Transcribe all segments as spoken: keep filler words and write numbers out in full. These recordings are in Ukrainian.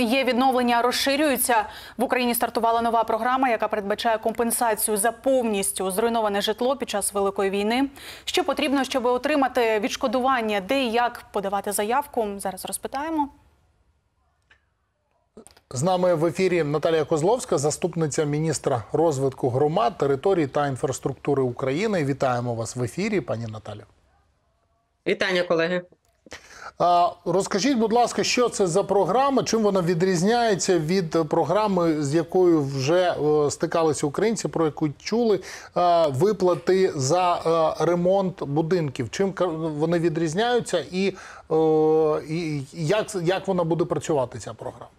є відновлення, розширюються. В Україні стартувала нова програма, яка передбачає компенсацію за повністю зруйноване житло під час Великої війни. Що потрібно, щоб отримати відшкодування, де і як подавати заявку, зараз розпитаємо. З нами в ефірі Наталія Козловська, заступниця міністра розвитку громад, територій та інфраструктури України. Вітаємо вас в ефірі, пані Наталя. Вітання, колеги. Розкажіть, будь ласка, що це за програма, чим вона відрізняється від програми, з якою вже стикалися українці, про яку чули, виплати за ремонт будинків. Чим вони відрізняються і, і як, як вона буде працювати, ця програма?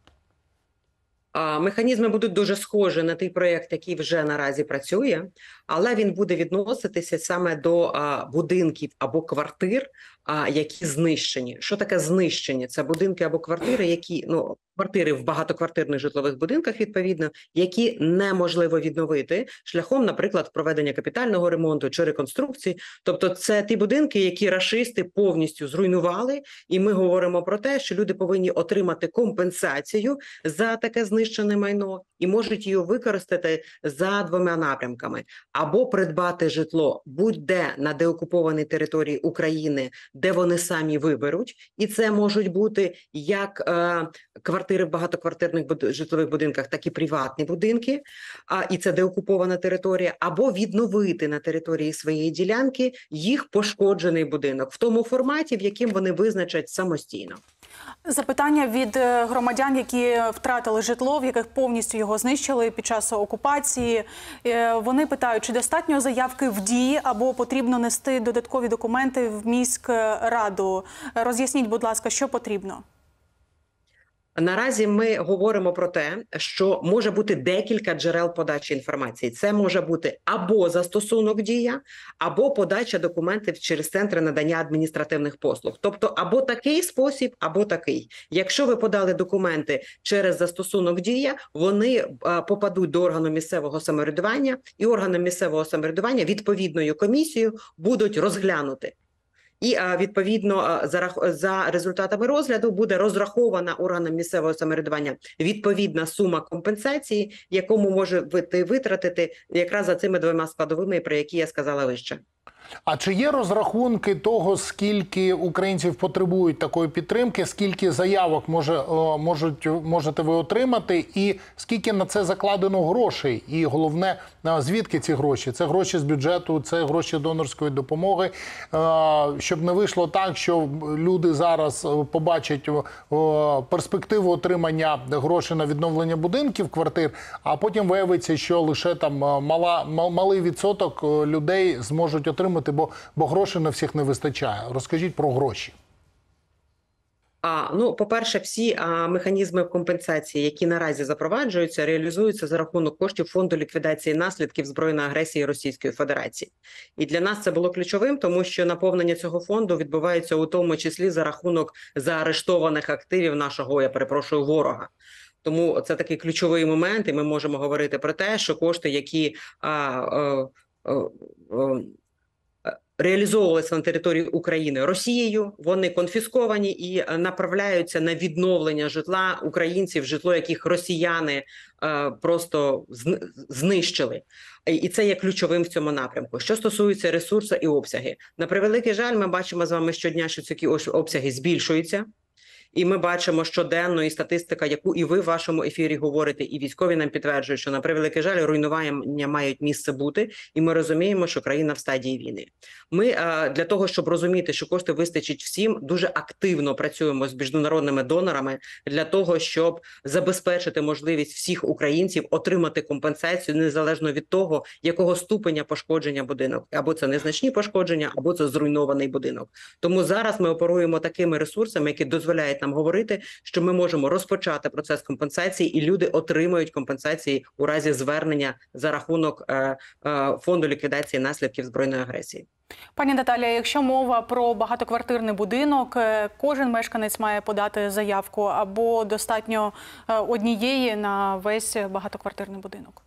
Механізми будуть дуже схожі на той проєкт, який вже наразі працює, але він буде відноситися саме до будинків або квартир, які знищені. Що таке знищені? Це будинки або квартири, які, ну, квартири в багатоквартирних житлових будинках, відповідно, які неможливо відновити шляхом, наприклад, проведення капітального ремонту чи реконструкції. Тобто це ті будинки, які рашисти повністю зруйнували, і ми говоримо про те, що люди повинні отримати компенсацію за таке знищене майно і можуть її використати за двома напрямками. Або придбати житло будь-де на деокупованій території України, де вони самі виберуть, і це можуть бути як е, квартири в багатоквартирних буд... житлових будинках, так і приватні будинки, а, і це деокупована територія, або відновити на території своєї ділянки їх пошкоджений будинок в тому форматі, в яким вони визначать самостійно. Запитання від громадян, які втратили житло, в яких повністю його знищили під час окупації. Вони питають, чи достатньо заявки в дії, або потрібно нести додаткові документи в міськраду. Роз'ясніть, будь ласка, що потрібно? Наразі ми говоримо про те, що може бути декілька джерел подачі інформації. Це може бути або застосунок «Дія», або подача документів через центри надання адміністративних послуг. Тобто або такий спосіб, або такий. Якщо ви подали документи через застосунок «Дія», вони попадуть до органу місцевого самоврядування, і органи місцевого самоврядування відповідною комісією будуть розглянути. І, відповідно, за, за результатами розгляду буде розрахована органам місцевого самоврядування відповідна сума компенсації, якому може витратити якраз за цими двома складовими, про які я сказала вище. А чи є розрахунки того, скільки українців потребують такої підтримки, скільки заявок може, можуть, можете ви отримати, і скільки на це закладено грошей? І головне, звідки ці гроші? Це гроші з бюджету, це гроші донорської допомоги. Щоб не вийшло так, що люди зараз побачать перспективу отримання грошей на відновлення будинків, квартир, а потім виявиться, що лише там мала, малий відсоток людей зможуть отримати, бо, бо грошей на всіх не вистачає. Розкажіть про гроші. А, ну, по-перше, всі а, механізми компенсації, які наразі запроваджуються, реалізуються за рахунок коштів Фонду ліквідації наслідків збройної агресії Російської Федерації. І для нас це було ключовим, тому що наповнення цього фонду відбувається у тому числі за рахунок заарештованих активів нашого, я перепрошую, ворога. Тому це такий ключовий момент, і ми можемо говорити про те, що кошти, які а, а, а, а, реалізовувалися на території України Росією, вони конфісковані і направляються на відновлення житла українців, житло яких росіяни е, просто знищили. І це є ключовим в цьому напрямку. Що стосується ресурсу і обсяги. На превеликий жаль, ми бачимо з вами щодня, що ці обсяги збільшуються. І ми бачимо щоденно, і статистика, яку і ви в вашому ефірі говорите, і військові нам підтверджують, що на превеликий жаль руйнування мають місце бути, і ми розуміємо, що країна в стадії війни. Ми для того, щоб розуміти, що кошти вистачить всім, дуже активно працюємо з міжнародними донорами для того, щоб забезпечити можливість всіх українців отримати компенсацію незалежно від того, якого ступеня пошкодження будинок. Або це незначні пошкодження, або це зруйнований будинок. Тому зараз ми оперуємо такими ресурсами, які дозволяють нам говорити, що ми можемо розпочати процес компенсації, і люди отримають компенсації у разі звернення за рахунок е, е, Фонду ліквідації наслідків збройної агресії. Пані Наталія, якщо мова про багатоквартирний будинок, кожен мешканець має подати заявку або достатньо однієї на весь багатоквартирний будинок?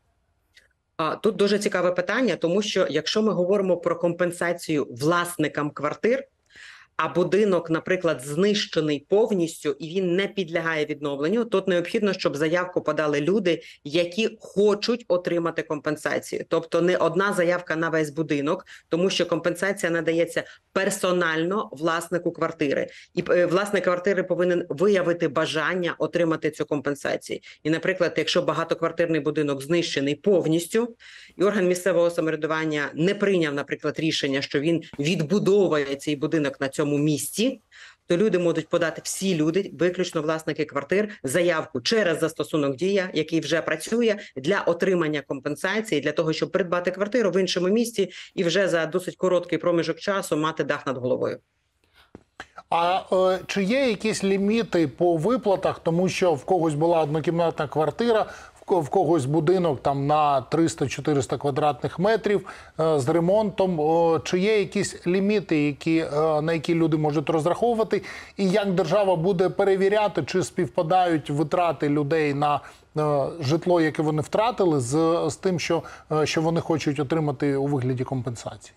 Тут дуже цікаве питання, тому що якщо ми говоримо про компенсацію власникам квартир, а будинок, наприклад, знищений повністю і він не підлягає відновленню, тут необхідно, щоб заявку подали люди, які хочуть отримати компенсацію. Тобто не одна заявка на весь будинок, тому що компенсація надається персонально власнику квартири. І власник квартири повинен виявити бажання отримати цю компенсацію. І, наприклад, якщо багатоквартирний будинок знищений повністю, і орган місцевого самоврядування не прийняв, наприклад, рішення, що він відбудовує цей будинок на цьому місці, то люди можуть подати, всі люди, виключно власники квартир, заявку через застосунок «Дія», який вже працює, для отримання компенсації, для того, щоб придбати квартиру в іншому місті і вже за досить короткий проміжок часу мати дах над головою. А е, чи є якісь ліміти по виплатах, тому що в когось була однокімнатна квартира, в когось будинок там на триста-чотириста квадратних метрів е, з ремонтом. Е, чи є якісь ліміти, які, е, на які люди можуть розраховувати? І як держава буде перевіряти, чи співпадають витрати людей на е, житло, яке вони втратили, з, з тим, що, е, що вони хочуть отримати у вигляді компенсації?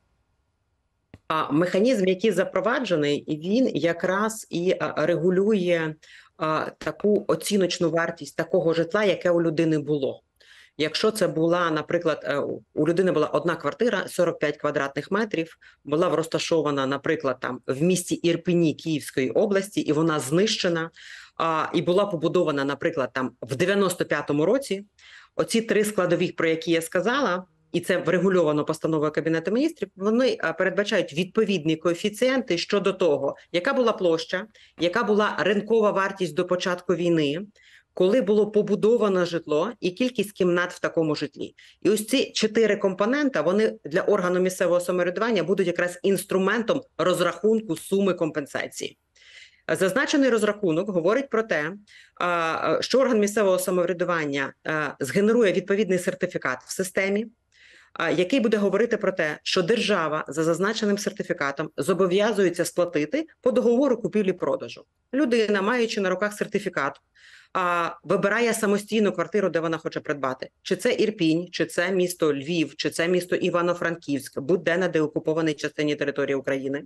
А механізм, який запроваджений, він якраз і регулює а, таку оціночну вартість такого житла, яке у людини було. Якщо це була, наприклад, у людини була одна квартира, сорок п'ять квадратних метрів, була розташована, наприклад, там в місті Ірпені Київської області, і вона знищена, а, і була побудована, наприклад, там в дев'яносто п'ятому році, оці три складових, про які я сказала, і це врегульовано постановою Кабінету міністрів, вони передбачають відповідні коефіцієнти щодо того, яка була площа, яка була ринкова вартість до початку війни, коли було побудовано житло і кількість кімнат в такому житлі. І ось ці чотири компонента, вони для органу місцевого самоврядування будуть якраз інструментом розрахунку суми компенсації. Зазначений розрахунок говорить про те, що орган місцевого самоврядування згенерує відповідний сертифікат в системі, який буде говорити про те, що держава за зазначеним сертифікатом зобов'язується сплатити по договору купівлі-продажу. Людина, маючи на руках сертифікат, вибирає самостійну квартиру, де вона хоче придбати. Чи це Ірпінь, чи це місто Львів, чи це місто Івано-Франківськ, будь-де на деокупованій частині території України,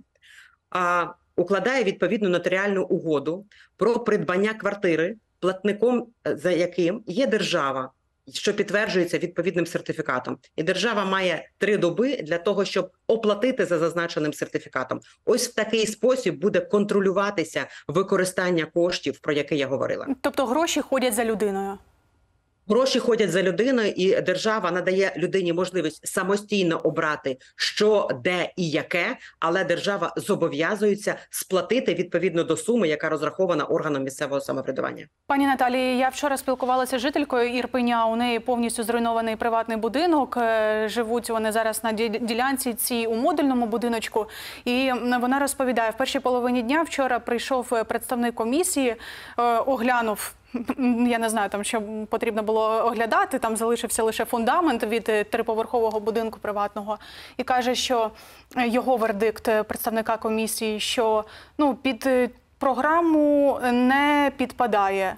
укладає відповідну нотаріальну угоду про придбання квартири, платником за яким є держава, що підтверджується відповідним сертифікатом. І держава має три доби для того, щоб оплатити за зазначеним сертифікатом. Ось в такий спосіб буде контролюватися використання коштів, про яке я говорила. Тобто гроші ходять за людиною? Гроші ходять за людиною, і держава надає людині можливість самостійно обрати, що, де і яке, але держава зобов'язується сплатити відповідно до суми, яка розрахована органом місцевого самоврядування. Пані Наталії, я вчора спілкувалася з жителькою Ірпеня, у неї повністю зруйнований приватний будинок, живуть вони зараз на ділянці цій у модульному будиночку, і вона розповідає, в першій половині дня вчора прийшов представник комісії, оглянув, я не знаю, там що потрібно було оглядати, там залишився лише фундамент від триповерхового будинку приватного. І каже, що його вердикт представника комісії, що ну, під програму не підпадає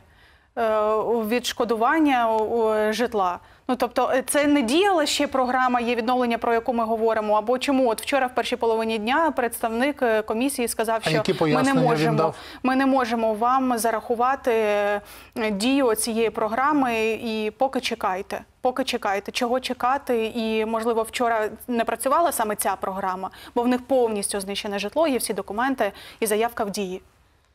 відшкодування житла. Ну, тобто, це не діяла ще програма «Є відновлення», про яку ми говоримо, або чому? От вчора в першій половині дня представник комісії сказав, що ми не можемо, ми не можемо вам зарахувати дію цієї програми і поки чекайте. Поки чекайте. Чого чекати? І, можливо, вчора не працювала саме ця програма, бо в них повністю знищене житло, є всі документи і заявка в дії.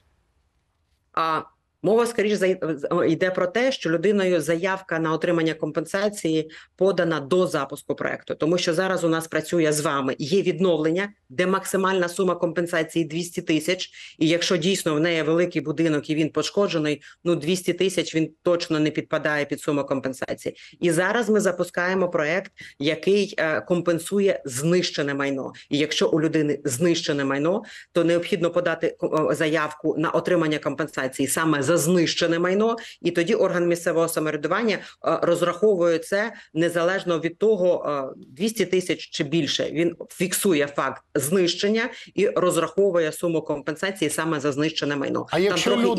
А... Мова, скоріше, йде про те, що людиною заявка на отримання компенсації подана до запуску проекту. Тому що зараз у нас працює з вами є відновлення, де максимальна сума компенсації двісті тисяч. І якщо дійсно в неї великий будинок і він пошкоджений, ну двісті тисяч він точно не підпадає під суму компенсації. І зараз ми запускаємо проект, який е, компенсує знищене майно. І якщо у людини знищене майно, то необхідно подати заявку на отримання компенсації саме за знищене майно, і тоді орган місцевого самоврядування розраховує це незалежно від того, двісті тисяч чи більше. Він фіксує факт знищення і розраховує суму компенсації саме за знищене майно. А якщо Там трохи люди... інші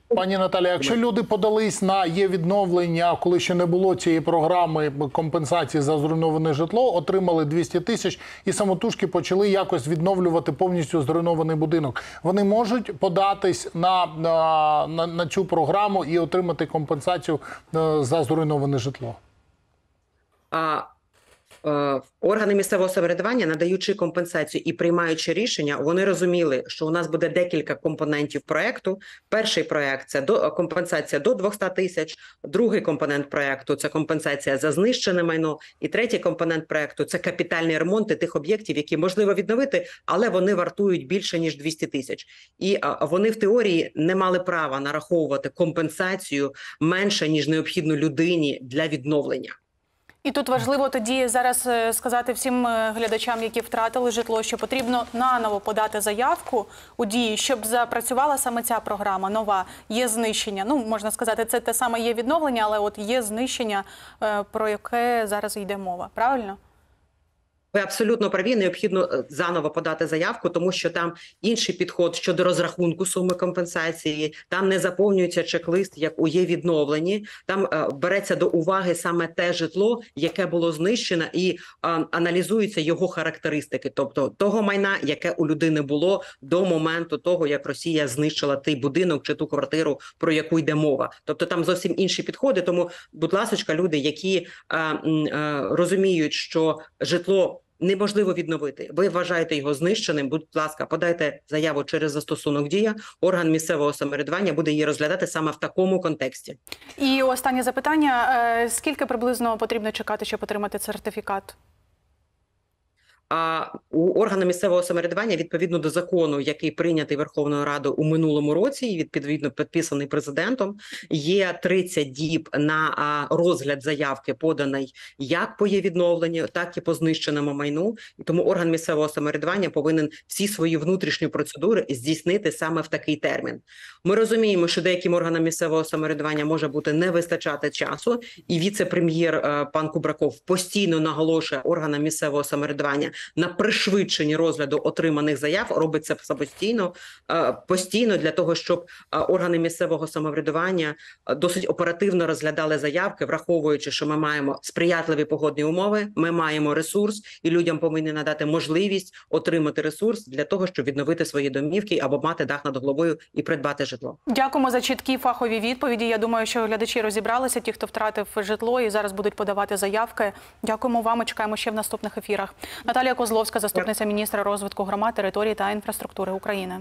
Пані Наталі, якщо люди подались на є-відновлення, коли ще не було цієї програми компенсації за зруйноване житло, отримали двісті тисяч і самотужки почали якось відновлювати повністю зруйнований будинок, вони можуть податись на, на, на, на цю програму і отримати компенсацію за зруйноване житло? А органи місцевого самоврядування, надаючи компенсацію і приймаючи рішення, вони розуміли, що у нас буде декілька компонентів проекту. Перший проект – це до, компенсація до двохсот тисяч, другий компонент проекту – це компенсація за знищене майно, і третій компонент проекту – це капітальні ремонти тих об'єктів, які можливо відновити, але вони вартують більше, ніж двісті тисяч. І а, вони в теорії не мали права нараховувати компенсацію менше, ніж необхідно людині для відновлення. І тут важливо тоді зараз сказати всім глядачам, які втратили житло, що потрібно наново подати заявку у дії, щоб запрацювала саме ця програма, нова, є знищення. Ну, можна сказати, це те саме є відновлення, але от є знищення, про яке зараз йде мова. Правильно? Ви абсолютно праві, необхідно заново подати заявку, тому що там інший підход щодо розрахунку суми компенсації, там не заповнюється чек-лист, як у є відновленні, там е, береться до уваги саме те житло, яке було знищено, і е, аналізуються його характеристики, тобто того майна, яке у людини було до моменту того, як Росія знищила той будинок чи ту квартиру, про яку йде мова. Тобто там зовсім інші підходи, тому, будь ласка, люди, які е, е, розуміють, що житло неможливо відновити, ви вважаєте його знищеним, будь ласка, подайте заяву через застосунок «Дія», орган місцевого самоврядування буде її розглядати саме в такому контексті. І останнє запитання, скільки приблизно потрібно чекати, щоб отримати сертифікат? А у органу місцевого самоврядування, відповідно до закону, який прийнятий Верховною Радою у минулому році і відповідно підписаний президентом, є тридцять діб на розгляд заявки, поданої як по є-відновленню, так і по знищеному майну. І тому орган місцевого самоврядування повинен всі свої внутрішні процедури здійснити саме в такий термін. Ми розуміємо, що деяким органам місцевого самоврядування може бути не вистачати часу, і віце-прем'єр пан Кубраков постійно наголошує органам місцевого самоврядування на пришвидшенні розгляду отриманих заяв, робить це самостійно, постійно для того, щоб органи місцевого самоврядування досить оперативно розглядали заявки, враховуючи, що ми маємо сприятливі погодні умови, ми маємо ресурс, і людям повинні надати можливість отримати ресурс для того, щоб відновити свої домівки або мати дах над головою і придбати житло. Дякуємо за чіткі фахові відповіді. Я думаю, що глядачі розібралися, ті, хто втратив житло і зараз будуть подавати заявки. Дякуємо вам і чекаємо ще в наступних ефірах. Наталія Козловська, заступниця міністра розвитку громад, території та інфраструктури України.